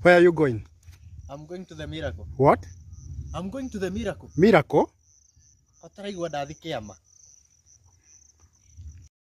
Where are you going? I'm going to the miracle. What? I'm going to the miracle. Miracle? Otaraigua ndathi kiama.